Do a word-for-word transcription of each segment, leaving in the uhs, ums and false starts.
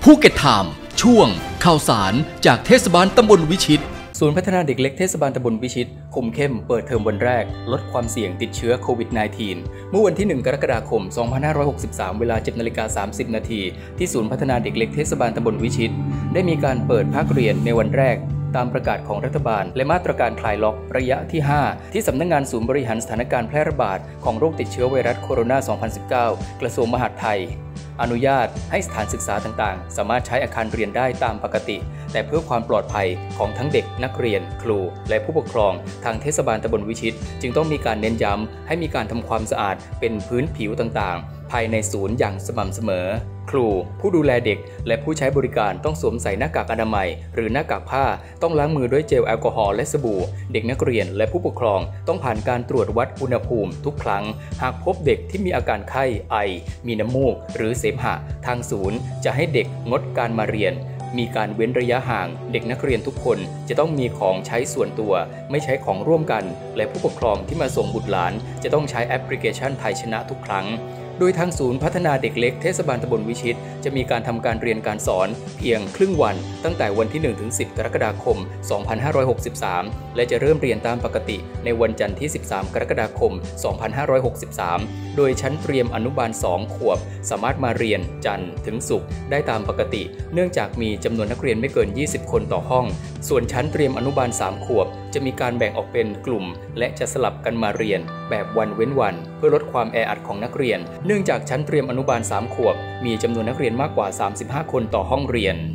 ภูเก็ตไทม์ช่วงข่าวสารจากเทศบาลตำบลวิชิตศูนย์พัฒนาเด็กเล็กเทศบาลตำบลวิชิตคุมเข้มเปิดเทอมวันแรกลดความเสี่ยงติดเชื้อโควิด สิบเก้า เมื่อวันที่หนึ่งกรกฎาคมสองพันห้าร้อยหกสิบสามเวลา เจ็ดนาฬิกาสามสิบนาทีที่ศูนย์พัฒนาเด็กเล็กเทศบาลตำบลวิชิตได้มีการเปิดภาคเรียนในวันแรกตามประกาศของรัฐบาลและมาตรการคลายล็อกระยะที่ห้าที่สำนักงานศูนย์บริหารสถานการณ์แพร่ระบาดของโรคติดเชื้อไวรัสโคโรนา สองพันสิบเก้า กระทรวงมหาดไทยอนุญาตให้สถานศึกษาต่างๆสามารถใช้อาคารเรียนได้ตามปกติแต่เพื่อความปลอดภัยของทั้งเด็กนักเรียนครูและผู้ปกครองทางเทศบาลตำบลวิชิตจึงต้องมีการเน้นย้ำให้มีการทำความสะอาดเป็นพื้นผิวต่างๆภายในศูนย์อย่างสม่ำเสมอครูผู้ดูแลเด็กและผู้ใช้บริการต้องสวมใส่หน้ากากอนามัยหรือหน้ากากผ้าต้องล้างมือด้วยเจลแอลกอฮอล์และสบู่เด็กนักเรียนและผู้ปกครองต้องผ่านการตรวจวัดอุณหภูมิทุกครั้งหากพบเด็กที่มีอาการไข้ไอมีน้ำมูกหรือเสมหะทางศูนย์จะให้เด็กงดการมาเรียนมีการเว้นระยะห่างเด็กนักเรียนทุกคนจะต้องมีของใช้ส่วนตัวไม่ใช้ของร่วมกันและผู้ปกครองที่มาส่งบุตรหลานจะต้องใช้แอปพลิเคชันไทยชนะทุกครั้งโดยทางศูนย์พัฒนาเด็กเล็กเทศบาลตำบลวิชิตจะมีการทำการเรียนการสอนเพียงครึ่งวันตั้งแต่วันที่หนึ่งถึงสิบกรกฎาคมสองพันห้าร้อยหกสิบสามและจะเริ่มเรียนตามปกติในวันจันทร์ที่สิบสามกรกฎาคมสองพันห้าร้อยหกสิบสามโดยชั้นเตรียมอนุบาลสองขวบสามารถมาเรียนจันทร์ถึงศุกร์ได้ตามปกติเนื่องจากมีจำนวนนักเรียนไม่เกินยี่สิบคนต่อห้องส่วนชั้นเตรียมอนุบาลสามขวบจะมีการแบ่งออกเป็นกลุ่มและจะสลับกันมาเรียนแบบวันเว้นวันเพื่อลดความแออัดของนักเรียนเนื่องจากชั้นเตรียมอนุบาลสามขวบมีจำนวนนักเรียนมากกว่าสามสิบห้าคนต่อห้องเรียน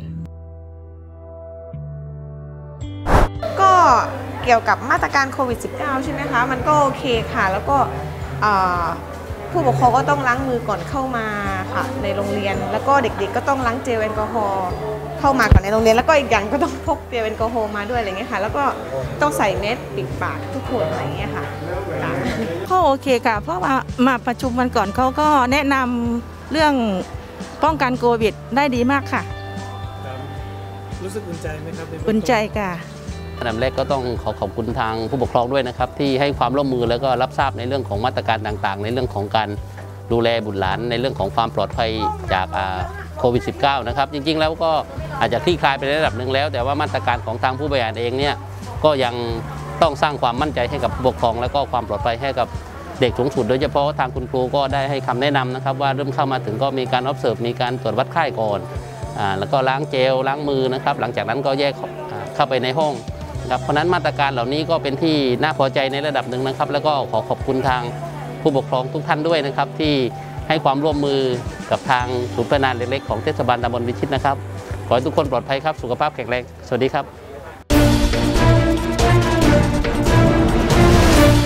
ก็เกี่ยวกับมาตรการโควิด สิบเก้า ใช่ไหมคะมันก็โอเคค่ะแล้วก็ผู้ปกครองก็ต้องล้างมือก่อนเข้ามาค่ะในโรงเรียนแล้วก็เด็กๆก็ต้องล้างเจลแอลกอฮอล์เข้ามาก่อนในโรงเรียนแล้วก็อีกอย่างก็ต้องพกเจลแอลกอฮอล์มาด้วยอะไรเงี้ยค่ะแล้วก็ต้องใส่แมสปิดปากทุกคนอะไรเงี้ยค่ะก็โอเคค่ะเพราะว่ามาประชุมวันก่อนเขาก็แนะนำเรื่องป้องกันโควิดได้ดีมากค่ะรู้สึกอุ่นใจไหมครับอุ่นใจค่ะอันดับแรกก็ต้องขอขอบคุณทางผู้ปกครองด้วยนะครับที่ให้ความร่วมมือแล้วก็รับทราบในเรื่องของมาตรการต่างๆในเรื่องของการดูแลบุตรหลานในเรื่องของความปลอดภัยจากโควิด สิบเก้า นะครับจริงๆแล้วก็อาจจะคลี่คลายไปในระดับหนึ่งแล้วแต่ว่ามาตรการของทางผู้บริหารเองเนี่ยก็ยังต้องสร้างความมั่นใจให้กับผู้ปกครองและก็ความปลอดภัยให้กับเด็กสูงสุดโดยเฉพาะทางคุณครูก็ได้ให้คำแนะนำนะครับว่าเริ่มเข้ามาถึงก็มีการ observe มีการตรวจวัดไข้ก่อนอ่าแล้วก็ล้างเจลล้างมือนะครับหลังจากนั้นก็แยกเข้าไปในห้องเพราะนั้นมาตรการเหล่านี้ก็เป็นที่น่าพอใจในระดับหนึ่งนะครับแล้วก็ขอขอบคุณทางผู้ปกครองทุกท่านด้วยนะครับที่ให้ความร่วมมือกับทางศูนย์พัฒนาเล็กๆของเทศบาลตำบลวิชิตนะครับขอให้ทุกคนปลอดภัยครับสุขภาพแข็งแรงสวัสดีครับ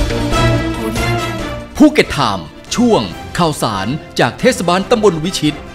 ภูเก็ตไทม์ช่วงข่าวสารจากเทศบาลตำบลวิชิต